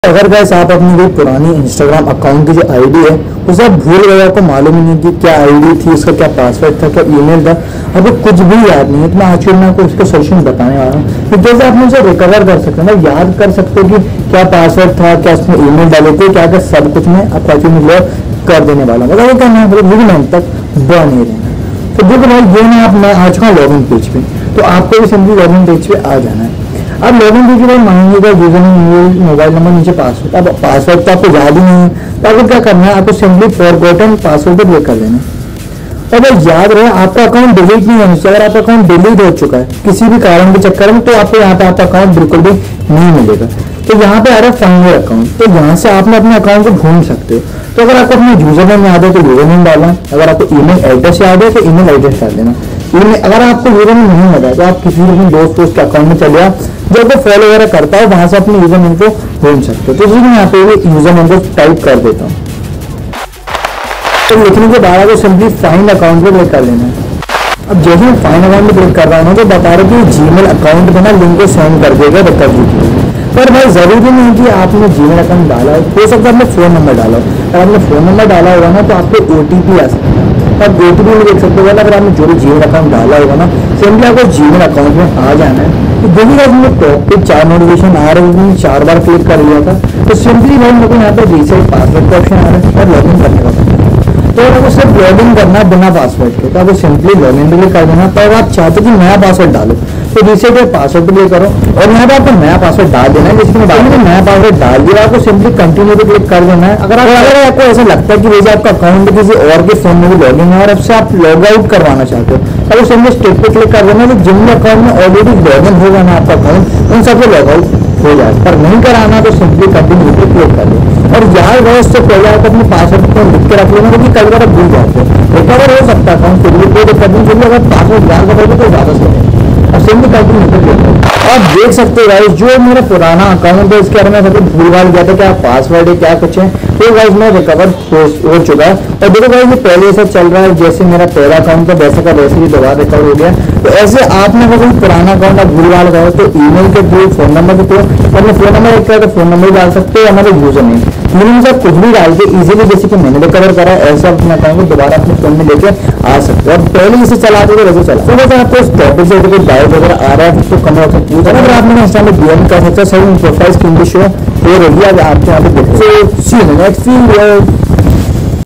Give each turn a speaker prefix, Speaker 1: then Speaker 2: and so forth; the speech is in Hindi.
Speaker 1: अगर गैस आप अपनी कोई पुरानी इंस्टाग्राम अकाउंट की जो आईडी है उसे आप भूल गए, आपको मालूम ही नहीं कि क्या आईडी थी, उसका क्या पासवर्ड था, क्या ईमेल था, अभी कुछ भी याद नहीं है, तो मैं आज मैं आपको उसका सोल्यूशन बताने वाला हूँ कि जैसे आप उसे रिकवर कर सकते हैं ना, याद कर सकते हो कि क्या पासवर्ड था, क्या उसमें ईमेल डाले थे, क्या क्या सब कुछ मैं आपको एक्चुअली कर देने वाला हूँ। मतलब क्या है, वीडियो एंड तक बने रहना। तो देखो भाई, ये ना आप मैं आ चुका हूँ लॉगिन पेज पे, तो आपको भी सिंपली लॉगिन पेज पे आ जाना है। अब लॉगिन पेज पर मांगेगा यूजर नेम, मोबाइल नंबर, नीचे पासवर्ड। अब पासवर्ड तो आपको याद ही नहीं है, तो आपको क्या करना है, आपको सिंपली फॉरगॉटन पासवर्ड पर क्लिक कर देना है। अगर याद रहे आपका अकाउंट डिलीट नहीं होना चाहिए। अगर आपका अकाउंट डिलीट हो चुका है किसी भी कारण के चक्कर में, तो आपको यहाँ पे आपका अकाउंट बिल्कुल भी नहीं मिलेगा। तो यहाँ पे आ रहा है फाइंड योर अकाउंट, तो यहाँ से आप अपने अकाउंट को ढूंढ सकते हो। तो अगर आपको अपना यूजर नेम याद है तो यूजर नेम डालना, अगर आपको ईमेल एड्रेस याद है तो ईमेल एड्रेस डाल देना। अगर आपको यूजर नेम नहीं याद है तो आप किसी भी अपने दोस्त के अकाउंट में चले आओ, जो आपको फॉलो वगैरह करता है वहां से अपने यूजर नेम को ढूंढ सकते हो। तो इसलिए मैं यहाँ पे यूजर नेम को टाइप कर देता हूँ। तो लिखने के बाद आपको सिंपली फाइंड अकाउंट पे क्लिक कर लेना है। अब जैसे मैं फाइंड अकाउंट पे क्लिक कर रहा हूँ तो बता रहे कि जीमेल अकाउंट पे ना लिंक को सेंड कर देगा रिकवरी के लिए। पर भाई जरूरी नहीं कि आपने जीमेल अकाउंट डाला हो सकता है आपने फोन नंबर डाला हो। अगर आपने फोन नंबर डाला होगा ना तो आपको ओटीपी आ सकता है, आप ओटीपी में देख सकते हो। अगर आपने जो भी जीमेल अकाउंट डाला होगा ना, सिंपली आपको जीमेल अकाउंट में आ जाना है। तो देखिए मुझे टॉप पे 4 नोटिफिकेशन आ रहे हैं, 4 बार क्लिक कर लिया था। तो सिंपली भाई मेरे को यहाँ पे रीसेट पासवर्ड का ऑप्शन आ रहा है और लॉगिन करने का। तो अगर सिर्फ लॉगिन करना बिना पासवर्ड के, तो आपको सिंपली लॉगिन भी कर देना। पर आप चाहते कि नया पासवर्ड डालो तो रीसेट पासवर्ड पे क्लिक करो और यहाँ पे आपको नया पासवर्ड डाल देना है। जैसे मैं नया पासवर्ड डाल दिया, आपको सिंपली कंटिन्यू पे क्लिक कर देना है। अगर आपको ऐसा लगता है कि वैसे आपका अकाउंट किसी और के फोन में भी लॉगिन है और आपसे आप लॉग आउट करवाना चाहते हो, तो सिंपली स्टेप पे क्लिक कर देना। तो जिन अकाउंट में ऑलरेडी लॉगिन होगा ना आपका अकाउंट, उन सबसे लॉग आउट हो जाए। पर नहीं कराना तो सिंपली कंटिन्यू पे क्लिक कर दो। और यार वो उससे पहले आप अपने पासवर्ड को लिख के रख लेना, क्योंकि कई बार भूल जाते हैं। रिकवर हो सकता है अकाउंट, फिर भी कोई दिक्कत नहीं। फिर अगर पासवर्ड याद रखोगे तो ज़्यादा सही है। और सिंपली कंटिन्यू पे क्लिक करो। आप देख सकते हो गाइस, जो मेरा पुराना अकाउंट है इसके बारे में सब भूल भाल गया था, क्या पासवर्ड है क्या कुछ है, तो गाइस मैं रिकवर हो चुका है। और देखो गाइस ये पहले ऐसा चल रहा है जैसे मेरा पहला अकाउंट था वैसे का वैसे ही दोबारा रिकवर हो गया। तो ऐसे आपने अगर कोई पुराना अकाउंट आप भूल भाल गए तो ईमेल के थ्रू, फोन नंबर के थ्रू, अपने फोन नंबर रखा है तो फोन नंबर डाल सकते हो, हमारे यूजर नेम तीनों से कुछ भी डाल के इजीली, जैसे कि मैंने रिकवर करा है, ऐसा अपने अकाउंट को दोबारा अपने फोन में लेके आ सकते हो। अब पहले इसे चलाते थे वैसे चला। तो वैसे आपको इस टॉपिक से कोई डाउट वगैरह आ रहा है तो कमेंट बॉक्स में पूछ, अगर आपने इंस्टा में डीएम कर सकते हो, सही प्रोफाइल स्क्रीन पे शो हो रही है, आपके यहाँ पे देखो। So see you next video.